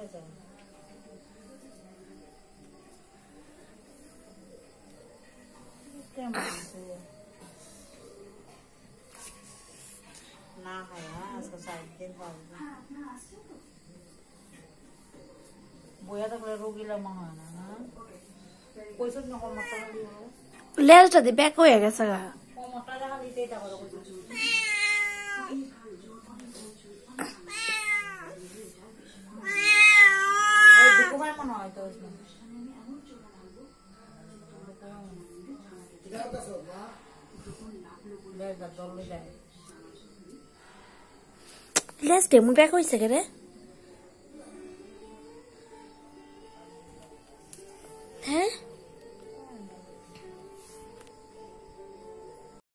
আছে কেমন আছে না হয় আজকে 4 দিন পাবো বইয়া থাকলে রোগীলা মনে হয় না কইছ না কমটা দিব লেজটা দি ব্যাক হয়ে গেছে গা কমটা দেখা দিতেই তা করে কইছ এই দুপুরে মনে হয় তো লেজ ডেমো ব্যাক হয়েছে কে রে